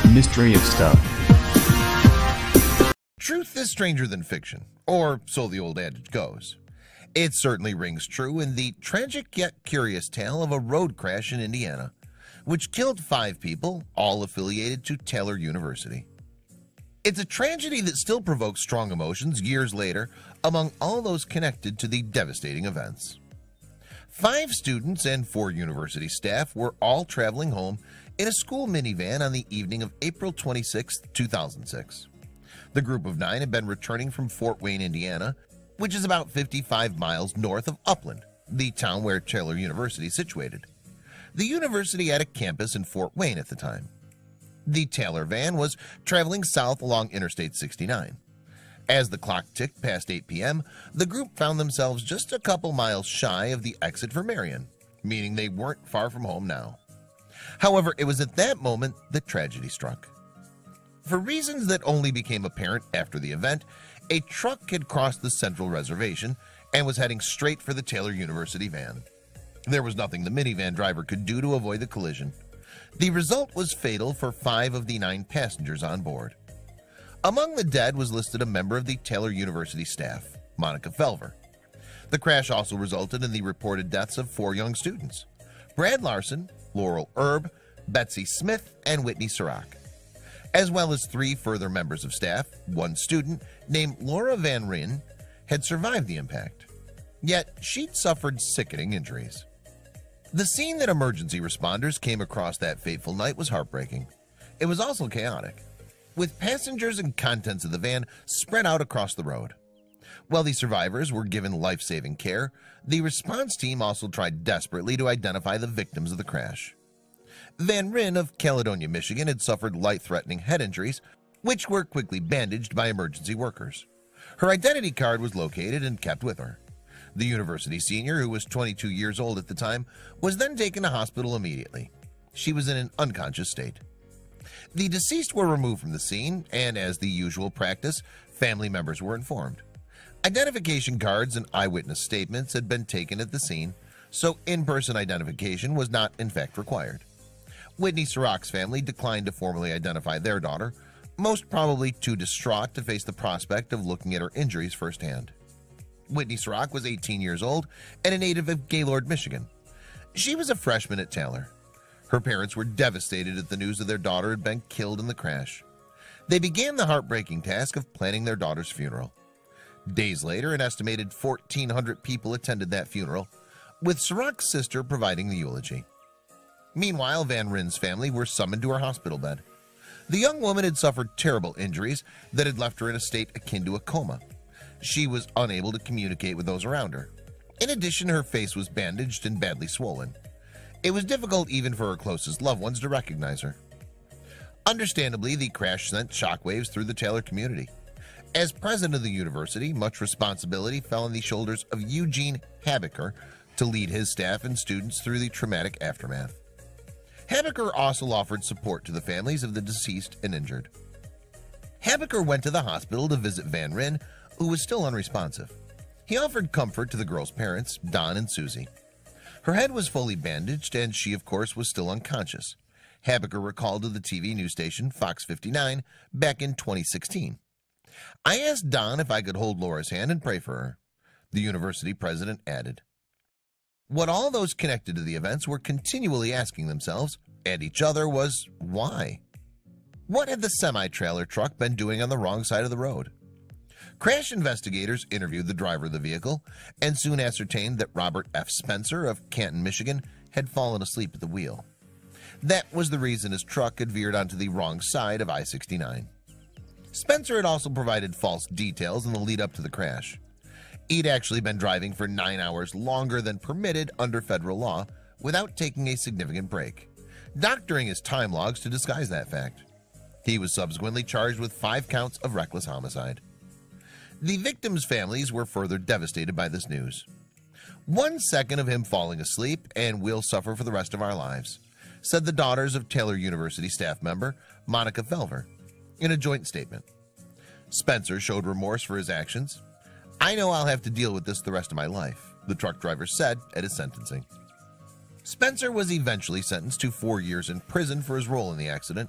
Mystery of Stuff. Truth is stranger than fiction, or so the old adage goes. It certainly rings true in the tragic yet curious tale of a road crash in Indiana, which killed 5 people, all affiliated to Taylor University. It's a tragedy that still provokes strong emotions years later among all those connected to the devastating events. 5 students and 4 university staff were all traveling home in a school minivan on the evening of April 26, 2006. The group of 9 had been returning from Fort Wayne, Indiana, which is about 55 miles north of Upland, the town where Taylor University is situated. The university had a campus in Fort Wayne at the time. The Taylor van was traveling south along Interstate 69. As the clock ticked past 8 p.m., the group found themselves just a couple miles shy of the exit for Marion, meaning they weren't far from home now. However, it was at that moment that tragedy struck. For reasons that only became apparent after the event, a truck had crossed the central reservation and was heading straight for the Taylor University van. There was nothing the minivan driver could do to avoid the collision. The result was fatal for 5 of the 9 passengers on board. Among the dead was listed a member of the Taylor University staff, Monica Felver. The crash also resulted in the reported deaths of 4 young students: Brad Larson, Laurel Erb, Betsy Smith, and Whitney Sirach, as well as 3 further members of staff. 1 student named Laura Van Ryn had survived the impact, yet she'd suffered sickening injuries. The scene that emergency responders came across that fateful night was heartbreaking. It was also chaotic, with passengers and contents of the van spread out across the road. While the survivors were given life-saving care, the response team also tried desperately to identify the victims of the crash. Van Ryn of Caledonia, Michigan had suffered life-threatening head injuries, which were quickly bandaged by emergency workers. Her identity card was located and kept with her. The university senior, who was 22 years old at the time, was then taken to hospital immediately. She was in an unconscious state. The deceased were removed from the scene, and as the usual practice, family members were informed. Identification cards and eyewitness statements had been taken at the scene, so in-person identification was not in fact required. Whitney Sirach's family declined to formally identify their daughter, most probably too distraught to face the prospect of looking at her injuries firsthand. Whitney Sirach was 18 years old and a native of Gaylord, Michigan. She was a freshman at Taylor. Her parents were devastated at the news that their daughter had been killed in the crash. They began the heartbreaking task of planning their daughter's funeral. Days later, an estimated 1,400 people attended that funeral, with Sirach's sister providing the eulogy. Meanwhile, Van Ryn's family were summoned to her hospital bed. The young woman had suffered terrible injuries that had left her in a state akin to a coma. She was unable to communicate with those around her. In addition, her face was bandaged and badly swollen. It was difficult even for her closest loved ones to recognize her. Understandably, the crash sent shockwaves through the Taylor community. As president of the university, much responsibility fell on the shoulders of Eugene Habecker to lead his staff and students through the traumatic aftermath. Habecker also offered support to the families of the deceased and injured. Habecker went to the hospital to visit Van Ryn, who was still unresponsive. He offered comfort to the girl's parents, Don and Susie. Her head was fully bandaged, and she, of course, was still unconscious. Habecker recalled to the TV news station Fox 59 back in 2016. "I asked Don if I could hold Laura's hand and pray for her," the university president added. What all those connected to the events were continually asking themselves, and each other, was why? What had the semi-trailer truck been doing on the wrong side of the road? Crash investigators interviewed the driver of the vehicle and soon ascertained that Robert F. Spencer of Canton, Michigan, had fallen asleep at the wheel. That was the reason his truck had veered onto the wrong side of I-69. Spencer had also provided false details in the lead up to the crash. He'd actually been driving for 9 hours longer than permitted under federal law without taking a significant break, doctoring his time logs to disguise that fact. He was subsequently charged with 5 counts of reckless homicide. The victims' families were further devastated by this news. "1 second of him falling asleep and we'll suffer for the rest of our lives," said the daughters of Taylor University staff member Monica Felver in a joint statement. Spencer showed remorse for his actions. "I know I'll have to deal with this the rest of my life," the truck driver said at his sentencing. Spencer was eventually sentenced to 4 years in prison for his role in the accident.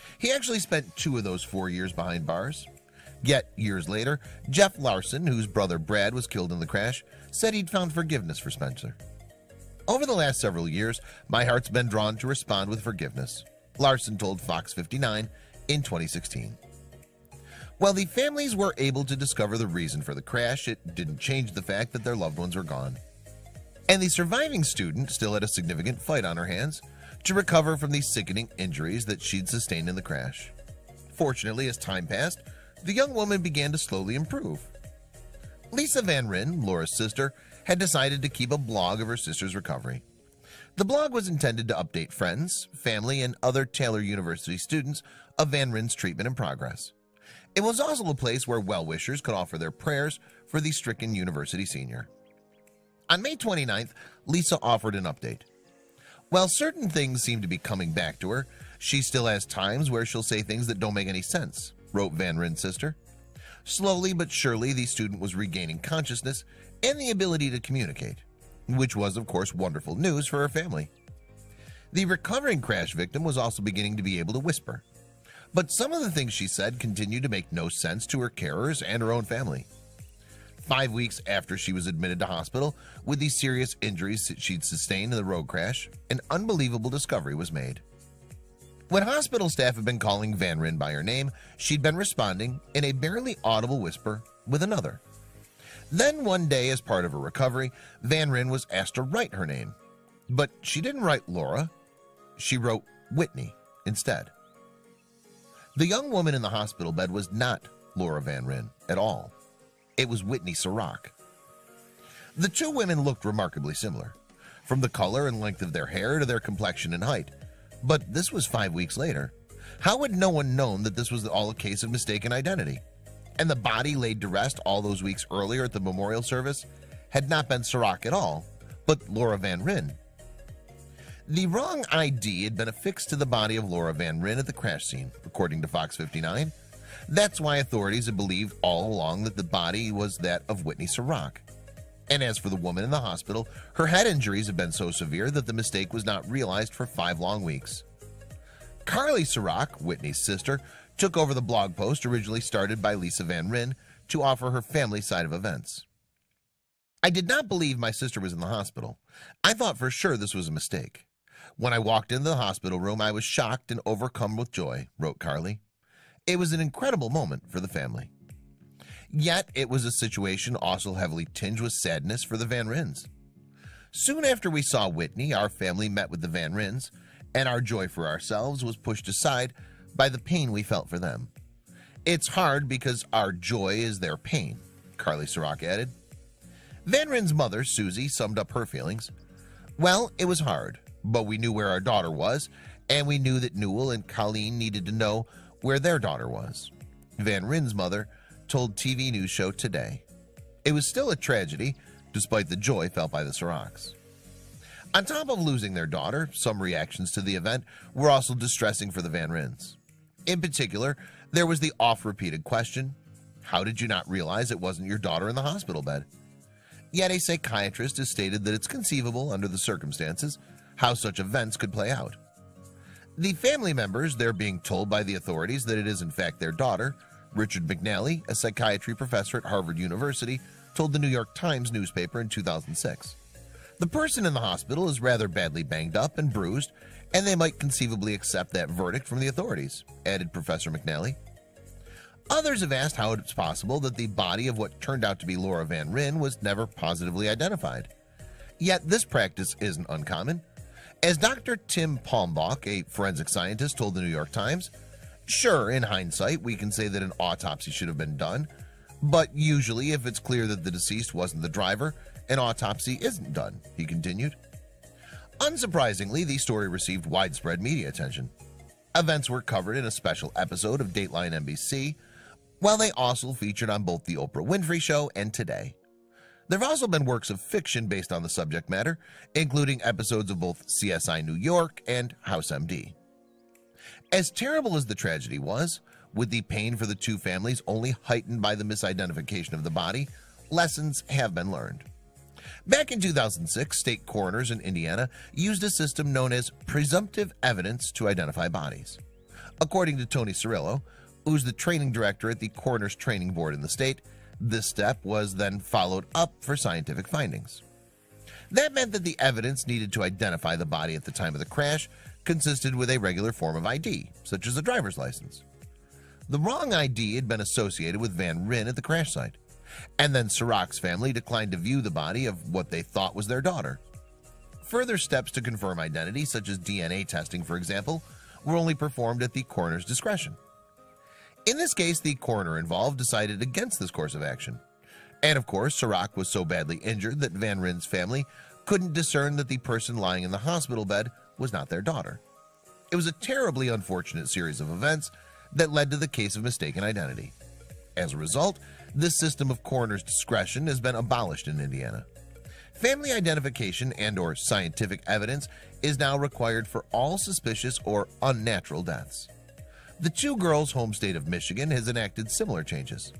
He actually spent 2 of those 4 years behind bars. Yet years later, Jeff Larson, whose brother Brad was killed in the crash, said he'd found forgiveness for Spencer. Over the last several years, my heart's been drawn to respond with forgiveness, Larson told Fox 59 in 2016. While the families were able to discover the reason for the crash, it didn't change the fact that their loved ones were gone. And the surviving student still had a significant fight on her hands to recover from the sickening injuries that she'd sustained in the crash. Fortunately, as time passed, the young woman began to slowly improve. Lisa Van Ryn, Laura's sister, had decided to keep a blog of her sister's recovery. The blog was intended to update friends, family, and other Taylor University students of Van Ryn's treatment and progress. It was also a place where well-wishers could offer their prayers for the stricken university senior. On May 29th, Lisa offered an update. While certain things seem to be coming back to her, she still has times where she'll say things that don't make any sense, wrote Van Ryn's sister. Slowly but surely, the student was regaining consciousness and the ability to communicate, which was, of course, wonderful news for her family. The recovering crash victim was also beginning to be able to whisper, but some of the things she said continued to make no sense to her carers and her own family. 5 weeks after she was admitted to hospital with the serious injuries that she'd sustained in the road crash, an unbelievable discovery was made. When hospital staff had been calling Van Ryn by her name, she'd been responding in a barely audible whisper with another. Then one day, as part of her recovery, Van Ryn was asked to write her name, but she didn't write Laura. She wrote Whitney instead. The young woman in the hospital bed was not Laura Van Ryn at all. It was Whitney Sirach. The two women looked remarkably similar, from the color and length of their hair to their complexion and height. But this was 5 weeks later. How had no one known that this was all a case of mistaken identity? And the body laid to rest all those weeks earlier at the memorial service had not been Sirach at all, but Laura Van Ryn. The wrong ID had been affixed to the body of Laura Van Ryn at the crash scene, according to Fox 59. That's why authorities had believed all along that the body was that of Whitney Sirach. And as for the woman in the hospital, her head injuries had been so severe that the mistake was not realized for 5 long weeks. Carly Sirach, Whitney's sister, took over the blog post originally started by Lisa Van Ryn to offer her family side of events. I did not believe my sister was in the hospital. I thought for sure this was a mistake. When I walked into the hospital room, I was shocked and overcome with joy, wrote Carly. It was an incredible moment for the family. Yet it was a situation also heavily tinged with sadness for the Van Ryns. Soon after we saw Whitney, our family met with the Van Ryns, and our joy for ourselves was pushed aside by the pain we felt for them. It's hard because our joy is their pain, Carly Sirach added. Van Ryn's mother, Susie, summed up her feelings. Well, it was hard, but we knew where our daughter was, and we knew that Newell and Colleen needed to know where their daughter was. Van Ryn's mother told TV news show Today. It was still a tragedy, despite the joy felt by the Sirachs. On top of losing their daughter, some reactions to the event were also distressing for the Van Ryns. In particular, there was the oft-repeated question, how did you not realize it wasn't your daughter in the hospital bed? Yet a psychiatrist has stated that it's conceivable under the circumstances how such events could play out. The family members, they're being told by the authorities that it is in fact their daughter. Richard McNally, a psychiatry professor at Harvard University, told the New York Times newspaper in 2006. The person in the hospital is rather badly banged up and bruised, and they might conceivably accept that verdict from the authorities, added Professor McNally. Others have asked how it's possible that the body of what turned out to be Laura Van Ryn was never positively identified. Yet this practice isn't uncommon. As Dr. Tim Palmbach, a forensic scientist, told the New York Times, sure, in hindsight, we can say that an autopsy should have been done, but usually if it's clear that the deceased wasn't the driver, an autopsy isn't done, he continued. Unsurprisingly, the story received widespread media attention. Events were covered in a special episode of Dateline NBC, while they also featured on both The Oprah Winfrey Show and Today. There have also been works of fiction based on the subject matter, including episodes of both CSI New York and House MD. As terrible as the tragedy was, with the pain for the two families only heightened by the misidentification of the body, lessons have been learned. Back in 2006, state coroners in Indiana used a system known as presumptive evidence to identify bodies. According to Tony Cirillo, who's the training director at the Coroner's Training Board in the state, this step was then followed up for scientific findings. That meant that the evidence needed to identify the body at the time of the crash consisted with a regular form of ID, such as a driver's license. The wrong ID had been associated with Van Ryn at the crash site, and then Sirach's family declined to view the body of what they thought was their daughter. Further steps to confirm identity, such as DNA testing for example, were only performed at the coroner's discretion. In this case, the coroner involved decided against this course of action. And of course, Sirach was so badly injured that Van Ryn's family couldn't discern that the person lying in the hospital bed was not their daughter. It was a terribly unfortunate series of events that led to the case of mistaken identity. As a result, this system of coroner's discretion has been abolished in Indiana. Family identification and/or scientific evidence is now required for all suspicious or unnatural deaths. The two girls' home state of Michigan has enacted similar changes.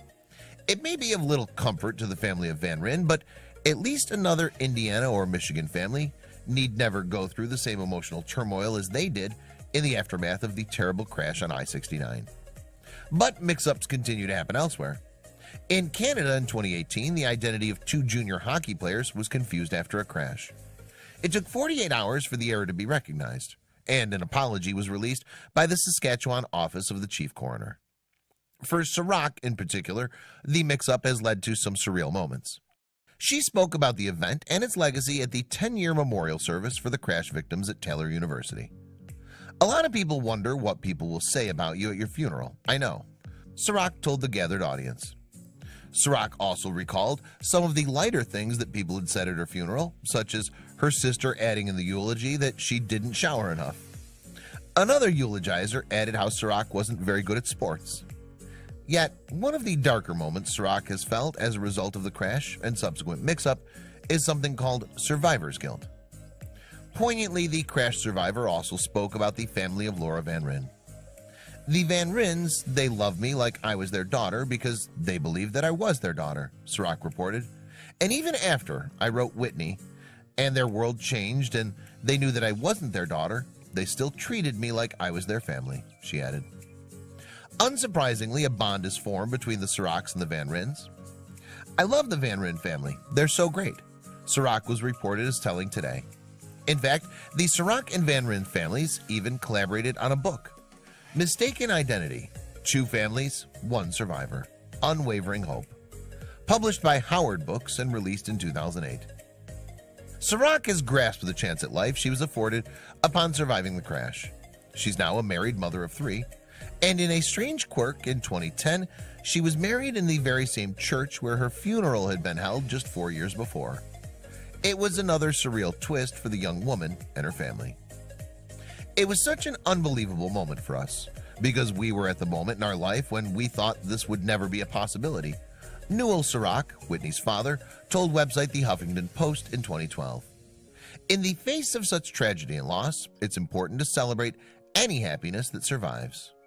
It may be of little comfort to the family of Van Ryn, but at least another Indiana or Michigan family need never go through the same emotional turmoil as they did in the aftermath of the terrible crash on I-69. But mix-ups continue to happen elsewhere. In Canada in 2018, the identity of two junior hockey players was confused after a crash. It took 48 hours for the error to be recognized, and an apology was released by the Saskatchewan Office of the Chief Coroner. For Sirach in particular, the mix-up has led to some surreal moments. She spoke about the event and its legacy at the 10-year memorial service for the crash victims at Taylor University. A lot of people wonder what people will say about you at your funeral. I know. Sirach told the gathered audience. Sirach also recalled some of the lighter things that people had said at her funeral, such as her sister adding in the eulogy that she didn't shower enough. Another eulogizer added how Sirach wasn't very good at sports. Yet, one of the darker moments Sirach has felt as a result of the crash and subsequent mix-up is something called survivor's guilt. Poignantly, the crash survivor also spoke about the family of Laura Van Ryn. The Van Ryns, they love me like I was their daughter because they believed that I was their daughter, Sirach reported. And even after I wrote Whitney and their world changed and they knew that I wasn't their daughter, they still treated me like I was their family, she added. Unsurprisingly, a bond is formed between the Sirachs and the Van Ryns. I love the Van Ryn family. They're so great, Sirach was reported as telling Today. In fact, the Sirach and Van Ryn families even collaborated on a book, Mistaken Identity, Two Families, One Survivor, Unwavering Hope, published by Howard Books and released in 2008. Sirach has grasped the chance at life she was afforded upon surviving the crash. She's now a married mother of 3, and in a strange quirk in 2010, she was married in the very same church where her funeral had been held just 4 years before. It was another surreal twist for the young woman and her family. It was such an unbelievable moment for us, because we were at the moment in our life when we thought this would never be a possibility, Newell Sirach, Whitney's father, told website The Huffington Post in 2012. In the face of such tragedy and loss, it's important to celebrate any happiness that survives.